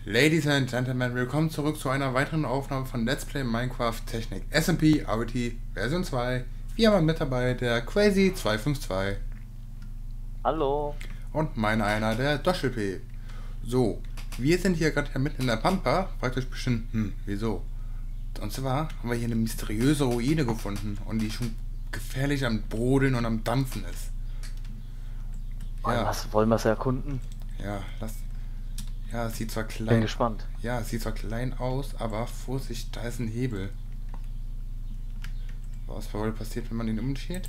Ladies and Gentlemen, willkommen zurück zu einer weiteren Aufnahme von Let's Play Minecraft Technik SMP RT Version 2. Wir haben mit dabei der Crazy252 Hallo. und mein einer, der Doschel-P. So, wir sind hier gerade mitten in der Pampa, fragt euch bestimmt, wieso? Und zwar haben wir hier eine mysteriöse Ruine gefunden und die schon gefährlich am Brodeln und am Dampfen ist. Wollen wir es erkunden? Ja, es sieht zwar klein. Bin gespannt. Ja, es sieht zwar klein aus, aber Vorsicht, da ist ein Hebel. Was wohl passiert, wenn man den umdreht?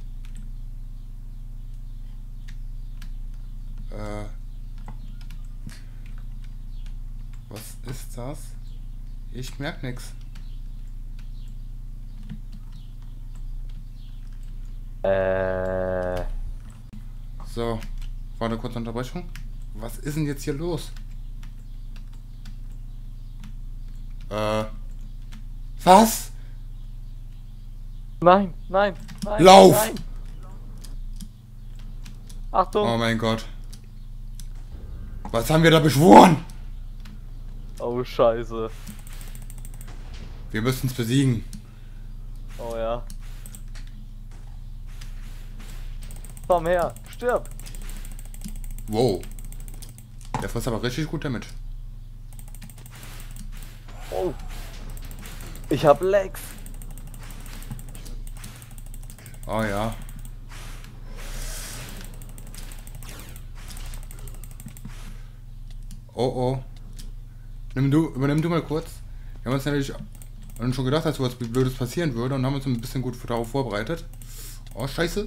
Was ist das? Ich merk nix. So, war eine kurze Unterbrechung. Was ist denn jetzt hier los? Was? Nein. Lauf! Nein. Achtung! Oh mein Gott. Was haben wir da beschworen? Oh Scheiße. Wir müssen es besiegen. Oh ja. Komm her, stirb! Wow. Der frisst aber richtig gut damit. Oh. Ich hab Legs. Oh ja. Oh. Übernimm du mal kurz. Wir haben uns nämlich schon gedacht, dass was Blödes passieren würde und haben uns ein bisschen gut darauf vorbereitet. Oh, scheiße.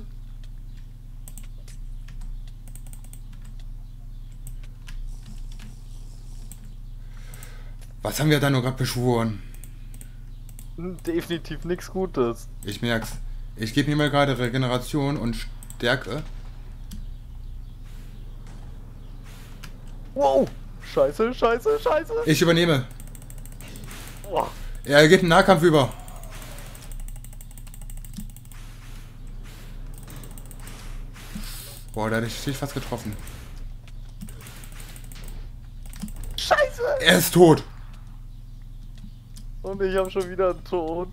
Was haben wir da nur gerade beschworen? Definitiv nichts Gutes. Ich merk's. Ich gebe mir mal gerade Regeneration und Stärke. Wow! Scheiße. Ich übernehme. Boah. Er geht in den Nahkampf über. Boah, da hätte ich dich fast getroffen. Scheiße! Er ist tot. Und ich hab schon wieder einen Tod.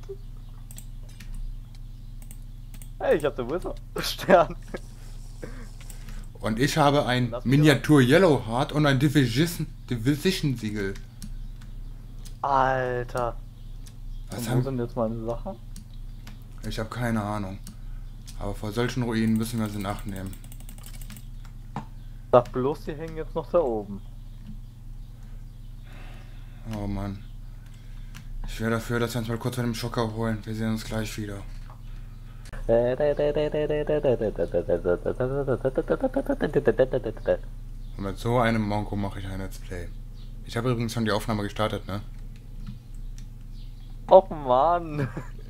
Hey, ich hab den Wizard Stern. Und ich habe ein Miniatur Yellow Heart und ein Division Siegel. Alter. Was Wo sind jetzt meine Sachen? Ich habe keine Ahnung. Aber vor solchen Ruinen müssen wir sie in Acht nehmen. Sag bloß, die hängen jetzt noch da oben. Oh Mann. Ich wäre dafür, dass wir uns mal kurz von dem Schocker holen. Wir sehen uns gleich wieder. Und mit so einem Monko mache ich ein Let's Play. Ich habe übrigens schon die Aufnahme gestartet, ne? Oh Mann.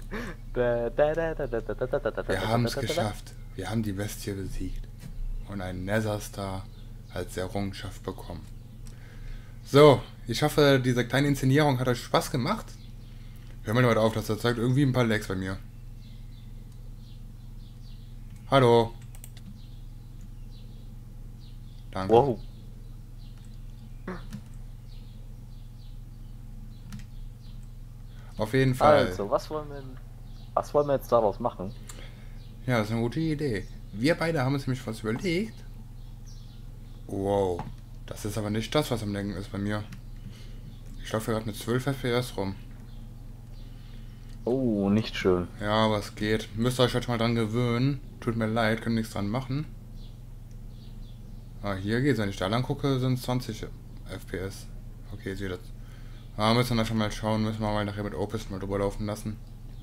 Wir haben es geschafft. Wir haben die Bestie besiegt. Und einen Nether Star als Errungenschaft bekommen. So, ich hoffe, diese kleine Inszenierung hat euch Spaß gemacht. Hör mal auf, das zeigt irgendwie ein paar Lags bei mir. Hallo. Danke. Wow. Auf jeden Fall. Also, was wollen wir jetzt daraus machen? Ja, das ist eine gute Idee. Wir beide haben uns nämlich was überlegt. Wow. Das ist aber nicht das, was am Lenken ist bei mir. Ich laufe gerade mit 12 FPS rum. Oh, nicht schön. Ja, aber es geht. Müsst ihr euch halt mal dran gewöhnen. Tut mir leid, könnt nichts dran machen. Ah, hier geht's. Wenn ich da lang gucke, sind es 20 FPS. Okay, seht das. Ah, müssen wir einfach mal schauen. Müssen wir mal nachher mit Opus mal drüber laufen lassen.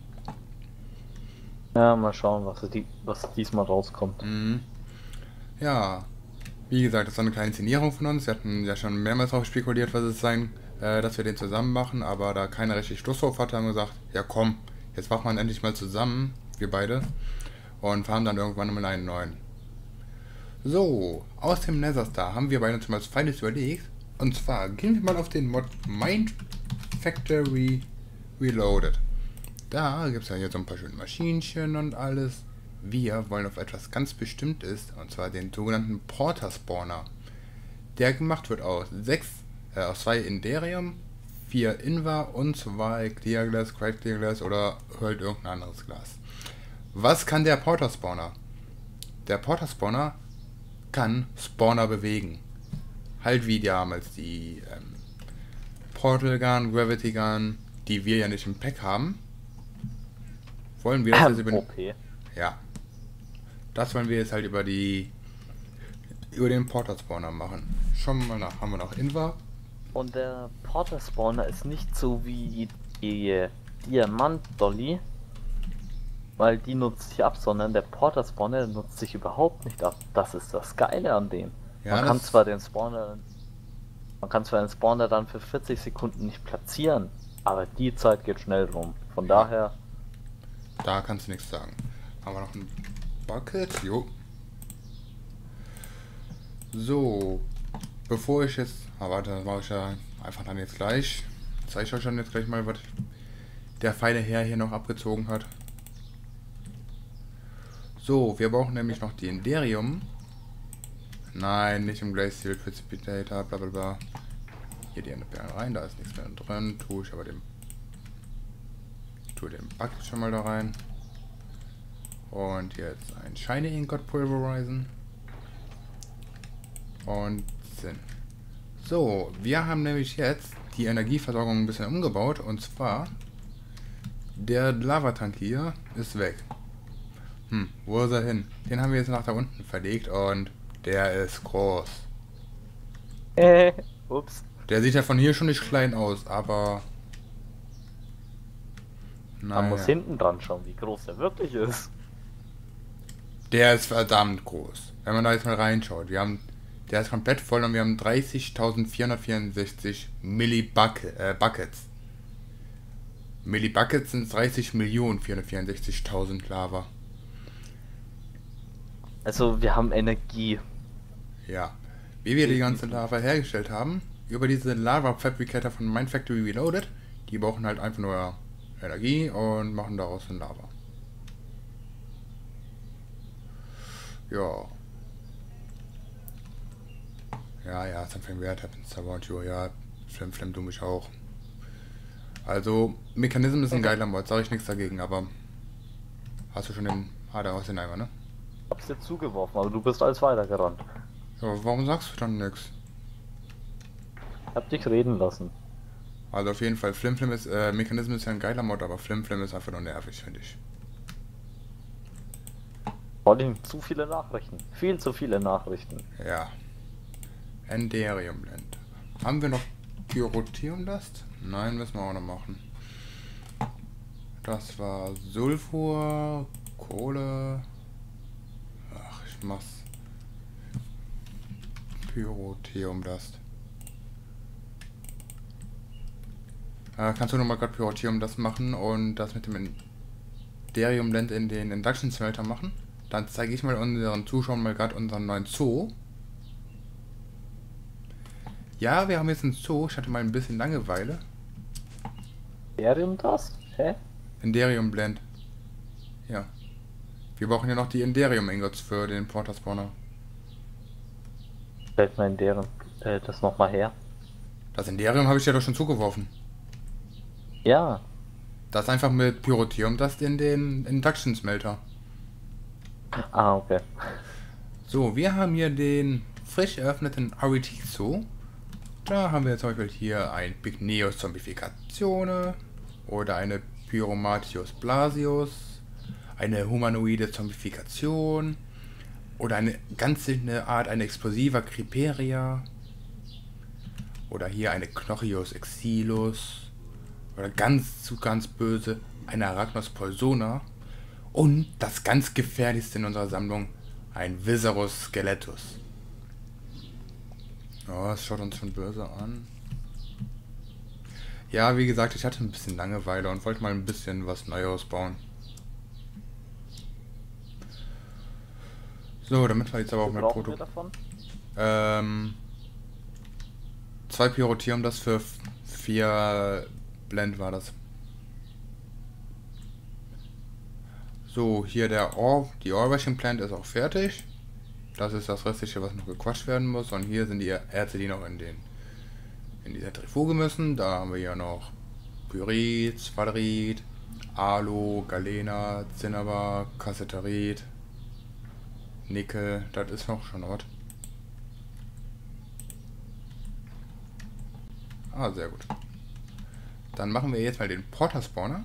Ja, mal schauen, was diesmal rauskommt. Mhm. Ja. Wie gesagt, das war eine kleine Inszenierung von uns. Wir hatten ja schon mehrmals darauf spekuliert, was es sein, dass wir den zusammen machen, aber da keiner richtig Lust drauf hatte, haben wir gesagt, ja komm, jetzt machen wir ihn endlich mal zusammen, wir beide, und fahren dann irgendwann mal einen neuen. So, aus dem Nether Star haben wir beide uns mal was Feines überlegt, und zwar gehen wir mal auf den Mod Mind Factory Reloaded. Da gibt es ja hier so ein paar schöne Maschinchen und alles. Wir wollen auf etwas ganz Bestimmtes, und zwar den sogenannten Porter Spawner. Der gemacht wird aus 6 aus 2 Inderium, 4 Invar und 2 Clear Glass, Cracked Clear Glass oder halt irgendein anderes Glas. Was kann der Portal Spawner? Der Portal Spawner kann Spawner bewegen. Halt wie damals die Portal Gun, Gravity Gun, die wir ja nicht im Pack haben. Wollen wir das jetzt über OP. Ja. Das wollen wir jetzt halt über den Portal Spawner machen. Schauen wir mal nach. Haben wir noch Invar? Und der Portal Spawner ist nicht so wie die Diamant Dolly, weil die nutzt sich ab, sondern der Portal Spawner nutzt sich überhaupt nicht ab. Das ist das Geile an dem. Ja, Man kann zwar den Spawner dann für 40 Sekunden nicht platzieren, aber die Zeit geht schnell rum. Von daher. Da kannst du nichts sagen. Haben wir noch ein Bucket? Jo. So. Bevor ich jetzt. Aber da war ich ja einfach dann jetzt gleich. Zeige ich euch dann jetzt gleich mal, was der feine Herr hier noch abgezogen hat. So, wir brauchen nämlich noch die Inderium. Nein, nicht im Glacial Precipitator, bla bla bla. Hier die Enderperlen rein, da ist nichts mehr drin. Tue den Bucket schon mal da rein. Und jetzt ein Shiny Ingot Pulverisen. Und Sinn. So, wir haben nämlich jetzt die Energieversorgung ein bisschen umgebaut. Und zwar, der Lavatank hier ist weg. Wo ist er hin? Den haben wir jetzt nach da unten verlegt und der ist groß. Ups. Der sieht ja von hier schon nicht klein aus, aber... Man muss hinten dran schauen, wie groß der wirklich ist. Der ist verdammt groß. Wenn man da jetzt mal reinschaut, der ist komplett voll und wir haben 30.464 Millibuckets. Millibuckets sind 30.464.000 Lava. Also wir haben Energie. Ja. Wie wir die ganze Lava hergestellt haben, über diese Lava Fabricator von Mindfactory Reloaded, die brauchen halt einfach nur Energie und machen daraus eine Lava. Ja. Ja, something weird happens about you. Ja, Flim, du mich auch. Also, Mechanism ist ein geiler Mod, sage ich nichts dagegen, aber hast du schon den Ader aus den Eimer, ne? Hab's dir zugeworfen, aber du bist als weitergerannt. Ja, warum sagst du dann nichts? Ich hab dich reden lassen. Also auf jeden Fall, Flim ist, Mechanism ist ja ein geiler Mod, aber Flim ist einfach nur nervig, finde ich. Vor allem zu viele Nachrichten. Viel zu viele Nachrichten. Ja. Enderium Blend. Haben wir noch Pyrotheum Dust? Nein, müssen wir auch noch machen. Das war Sulfur, Kohle. Ach, ich mach's. Pyrotheum Dust. Kannst du nochmal gerade Pyrotheum Dust machen und das mit dem Enderium Blend in den Induction Smelter machen? Dann zeige ich mal unseren Zuschauern mal gerade unseren neuen Zoo. Ja, wir haben jetzt einen Zoo. Ich hatte mal ein bisschen Langeweile. Enderium das? Hä? Enderium Blend. Ja. Wir brauchen ja noch die Enderium Ingots für den Portal Spawner. Stellt mal Enderium das nochmal her. Das Enderium habe ich ja doch schon zugeworfen. Ja. Das einfach mit Pyrotheum Dust in den Induction Smelter. Ah, okay. So, wir haben hier den frisch eröffneten RET Zoo. Da haben wir zum Beispiel hier ein Pygneus Zombificatione oder eine Pyromatius Blasius, eine humanoide Zombifikation oder eine ganz seltene Art, eine explosiver Criperia oder hier eine Knochius Exilus oder ganz böse eine Arachnos Polsona und das ganz gefährlichste in unserer Sammlung, ein Viscerus Skeletus. Oh, es schaut uns schon böse an. Ja, wie gesagt, ich hatte ein bisschen Langeweile und wollte mal ein bisschen was Neues bauen. So, damit wir jetzt aber auch mal Produkt. 2 Pyrotheum, das für 4 Blend war das. So, hier die Ore-Washing Plant ist auch fertig. Das ist das restliche, was noch gequatscht werden muss. Und hier sind die Erze, die noch in den in die Zentrifuge müssen. Da haben wir ja noch Pyrit, Sphaderit, Alu, Galena, Zinnaber, Kasseterit, Nickel, das ist noch schon was. Ah, sehr gut. Dann machen wir jetzt mal den Porter Spawner.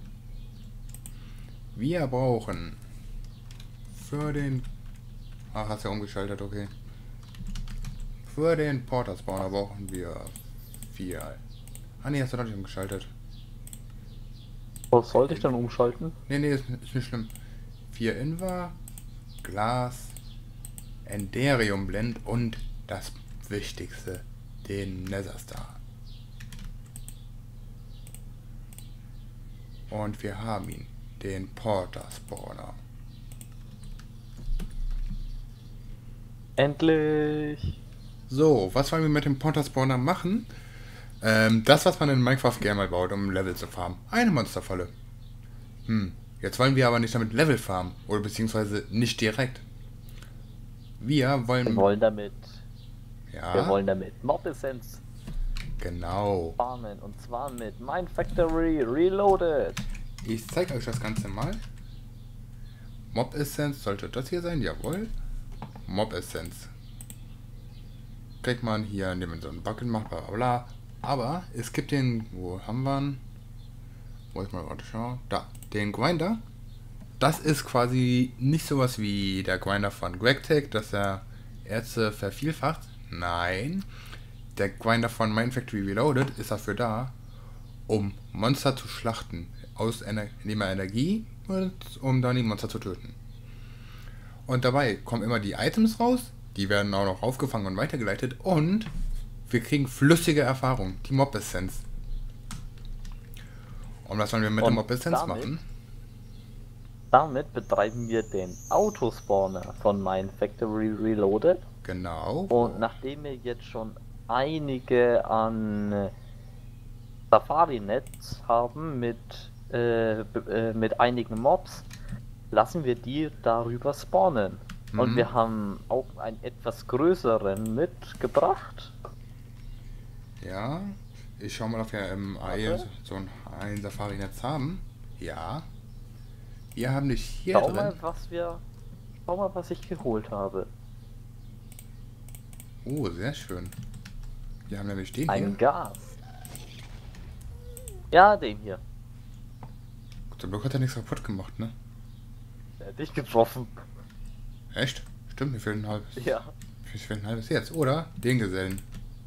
Wir brauchen für den... Ach, hast ja umgeschaltet, okay. Für den Porter Spawner brauchen wir 4. Ah ne, hast du noch nicht umgeschaltet. Was sollte ich dann umschalten? Ne, ist nicht schlimm. 4 Invar, Glas, Enderium Blend und das Wichtigste, den Nether Star. Und wir haben ihn, den Porter Spawner. Endlich! So, was wollen wir mit dem Porter Spawner machen? Das, was man in Minecraft gerne mal baut, um Level zu farmen. Eine Monsterfalle. Jetzt wollen wir aber nicht damit Level farmen. Oder beziehungsweise nicht direkt. Wir wollen damit Mob Essence genau farmen. Und zwar mit Mine Factory Reloaded. Ich zeige euch das Ganze mal. Mob Essence sollte das hier sein, jawohl. Mob Essence. Kriegt man hier, indem man so einen Bucket macht, bla bla bla. Aber es gibt den, wo haben wir ihn? Wo ich mal gerade schauen. Da, den Grinder. Das ist quasi nicht sowas wie der Grinder von GregTech, dass er Erze vervielfacht. Nein. Der Grinder von Mine Factory Reloaded ist dafür da, um Monster zu schlachten. Indem er Energie nutzt, um dann die Monster zu töten. Und dabei kommen immer die Items raus. Die werden auch noch aufgefangen und weitergeleitet. Und wir kriegen flüssige Erfahrung. Die Mob Essence. Und was sollen wir mit der Mob Essence machen? Damit betreiben wir den Autospawner von Mine Factory Reloaded. Genau. Und nachdem wir jetzt schon einige an Safari-Netz haben mit einigen Mobs, lassen wir die darüber spawnen. Und wir haben auch einen etwas größeren mitgebracht. Ja, ich schau mal, ob wir im Ei so ein Safari-Netz haben. Ja. Wir haben dich hier Schau drin. Schau mal, was ich geholt habe. Oh, sehr schön. Wir haben nämlich den Ein hier. Gas. Ja, den hier. Zum Glück hat er nichts kaputt gemacht, ne? Der hat dich getroffen. Echt? Stimmt, mir fehlt ein halbes. Ja. Mir fehlt ein halbes jetzt, oder? Den Gesellen.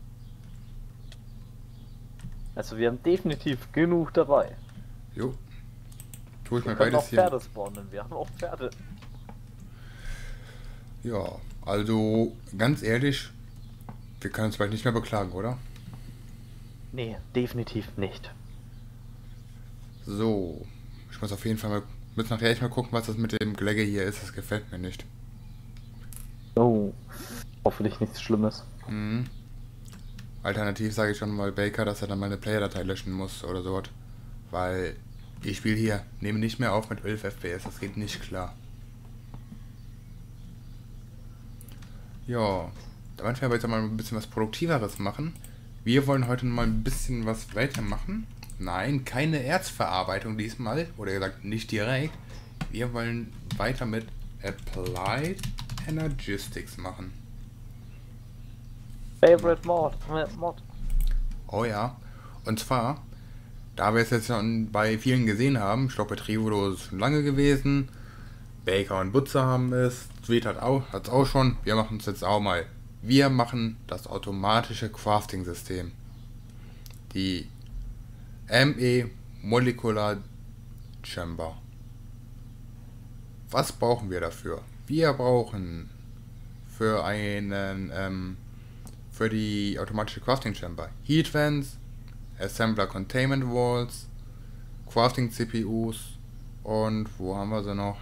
Also wir haben definitiv genug dabei. Jo. Tue ich Wir mal können auch beides hier. Pferde spawnen, wir haben auch Pferde. Ja, also ganz ehrlich, wir können uns bald nicht mehr beklagen, oder? Nee, definitiv nicht. So, ich muss auf jeden Fall mal, müssen nachher echt mal gucken, was das mit dem Gelegge hier ist. Das gefällt mir nicht. Oh, hoffentlich nichts Schlimmes. Alternativ sage ich schon mal Baker, dass er dann meine Player-Datei löschen muss oder so. Weil ich spiele hier, nehme nicht mehr auf mit 11 FPS, das geht nicht klar. Ja, damit wir aber jetzt mal ein bisschen was Produktiveres machen. Wir wollen heute mal ein bisschen was weitermachen. Nein, keine Erzverarbeitung diesmal, oder gesagt nicht direkt. Wir wollen weiter mit Applied Energistics machen. Favorite Mod. Oh ja, und zwar, da wir es jetzt schon bei vielen gesehen haben, ich glaube bei Trivodo ist es schon lange gewesen, Baker und Butzer haben es, Sweet hat es auch schon, wir machen es jetzt auch mal. Wir machen das automatische Crafting-System. Die ME Molecular Chamber. Was brauchen wir dafür? Wir brauchen für die automatische Crafting Chamber Heat Vents, Assembler Containment Walls, Crafting CPUs und wo haben wir sie noch?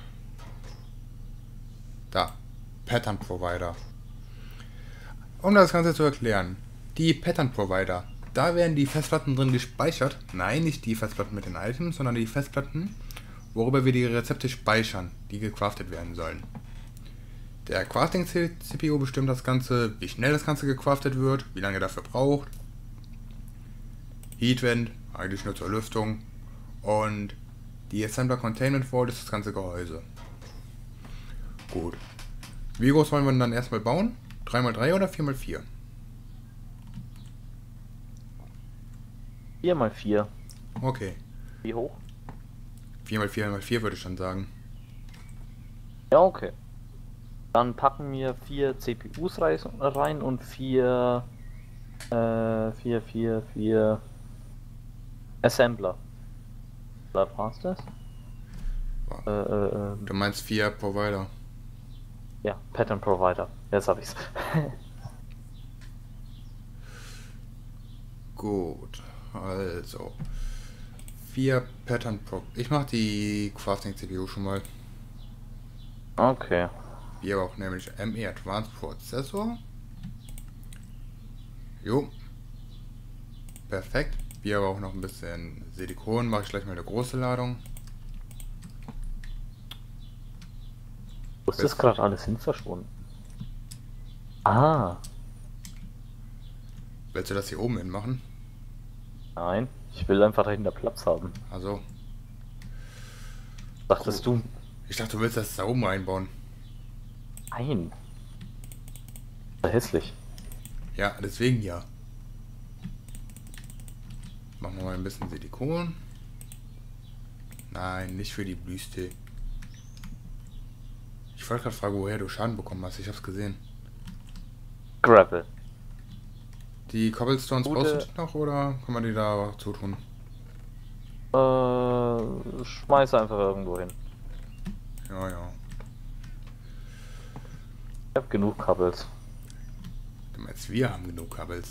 Da, Pattern Provider. Um das Ganze zu erklären, die Pattern Provider, da werden die Festplatten drin gespeichert. Nein, nicht die Festplatten mit den Items, sondern die Festplatten, worüber wir die Rezepte speichern, die gecraftet werden sollen. Der Crafting CPU bestimmt das Ganze, wie schnell das Ganze gecraftet wird, wie lange er dafür braucht Heatvent, eigentlich nur zur Lüftung. Und die Assembler Containment Vault ist das ganze Gehäuse. Gut. Wie groß wollen wir denn dann erstmal bauen? 3x3 oder 4x4? 4x4. Okay. Wie hoch? 4x4x4 würde ich dann sagen. Ja, okay. Dann packen wir 4 CPUs rein und 4 Assembler. Oder war's das? Du meinst 4 Provider. Ja, Pattern Provider. Jetzt habe ich's. Gut, also 4 Pattern Pro. Ich mache die Crafting CPU schon mal. Okay. Wir auch nämlich ME Advanced Prozessor. Jo. Perfekt. Wir aber auch noch ein bisschen Silikon. Mache ich gleich mal eine große Ladung. Wo ist das gerade alles hin verschwunden? Ah, Willst du das hier oben hin machen? nein. Ich will einfach dahinter Platz haben. Also, Dachtest du? ich dachte, du willst das da oben einbauen. Nein. War hässlich. Ja, deswegen ja. Machen wir mal ein bisschen Silikon. Nein, nicht für die Büste. Ich wollte gerade fragen, woher du Schaden bekommen hast. Ich hab's gesehen. Gravel. Die Cobblestones Gute- brauchst du die noch oder kann man die da zutun? Schmeiß einfach irgendwo hin. Ja, ja. Ich hab genug Kabels. Du meinst, wir haben genug Kabels.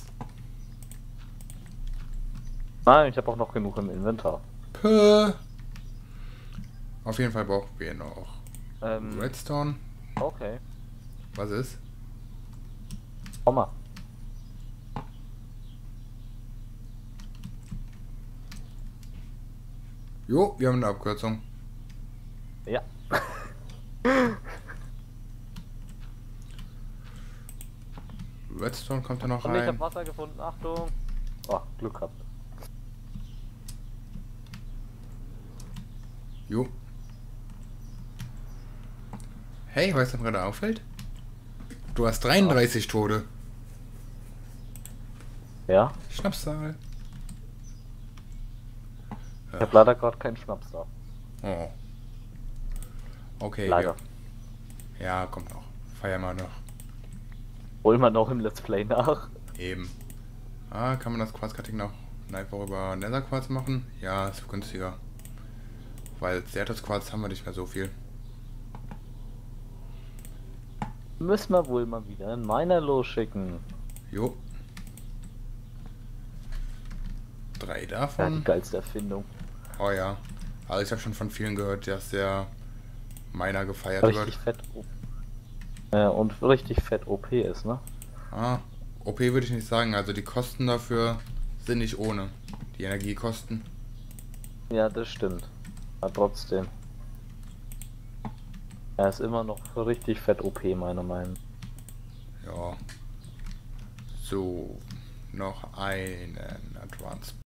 Nein, ich habe auch noch genug im Inventar. Puh. Auf jeden Fall brauchen wir noch Ähm, Redstone. okay. Was ist? Komm mal. Jo, wir haben eine Abkürzung. Ja. Redstone kommt da noch Und ich habe rein. Wasser gefunden. Achtung. Oh, Glück gehabt. Jo. Hey, weißt du, was mir gerade auffällt? Du hast 33 Tote. Ja? Schnapszahl. Ich habe leider gerade keinen Schnaps da. Oh. Okay. Leider. Ja, kommt noch. Feiern wir noch. Holen wir noch im Let's Play nach. Eben. Ah, kann man das Quarzcutting noch einfach über Netherquarz machen? Ja, ist günstiger. Weil Certus-Quarz haben wir nicht mehr so viel. Müssen wir wohl mal wieder einen Miner losschicken. Jo. 3 Ja, die davon. geilste Erfindung. Oh ja. Also ich habe schon von vielen gehört, dass der Miner gefeiert wird. Richtig fett. Und richtig fett OP ist, ne? Ah, OP würde ich nicht sagen. Also die Kosten dafür sind nicht ohne. Die Energiekosten. Ja, das stimmt. Aber trotzdem. Er ist immer noch richtig fett OP, meiner Meinung. Ja. So. Noch einen Advanced